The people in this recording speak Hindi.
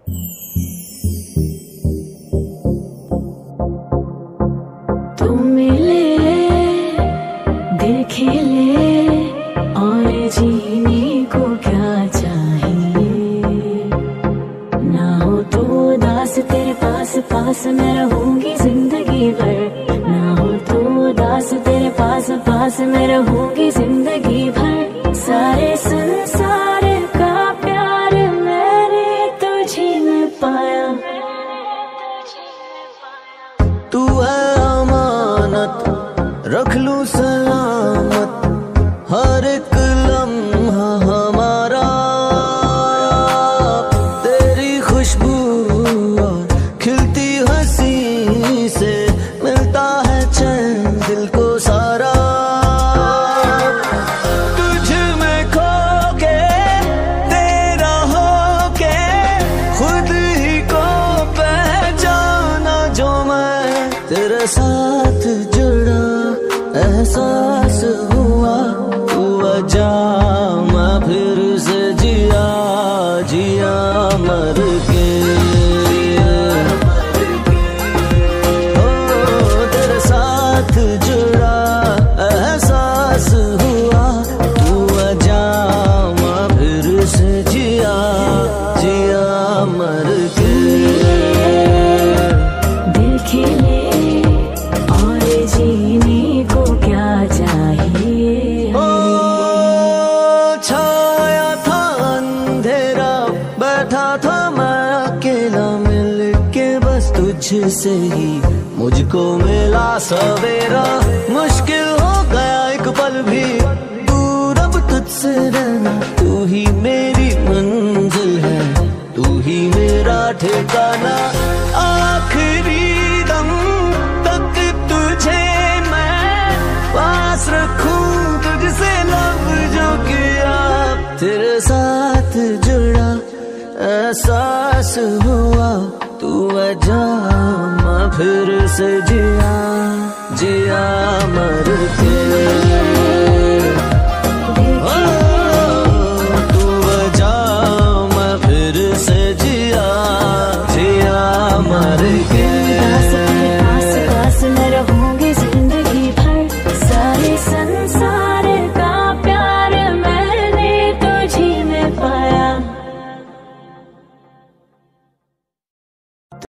तू मिले देखे ले और जीने को क्या चाहिए। ना हो तो उदास तेरे पास पास मैं रहूंगी जिंदगी भर। ना हो तो उदास तेरे पास पास मैं रहूंगी जिंदगी भर। सारे संसार का प्यार मैंने तुझे में पाया। तू है अमानत रख लूं सलामत हर एक लम्हा हमारा। तेरी खुशबू और खिलती हंसी से मिलता है चैन दिल को सारा। तुझ में खो के तेरा हो के खुद ही को पहचाना जो मैं तेरे साथ जुड़ा एहसास हुआ। तू वजह मैं फिर से जिया जिया मर के। ओ तेरे साथ जुड़ा एहसास हुआ। तू वजह मैं फिर से जिया जिया मर के। दिल खिले और जीने को क्या चाहिए। ओ छाया था अंधेरा बैठा था मैं अकेला मिल के बस तुझसे ही मुझको मिला सवेरा। मुश्किल हो गया एक पल भी दूर अब तुझसे रहना। तू ही मेरी मंजिल है तू ही मेरा ठिकाना। आखिरी दम तक तुझे मैं पास रखूं तुझसे लब जो किया। तेरे साथ जुड़ा एहसास हुआ। तू वजह मैं फिर से जिया जिया मर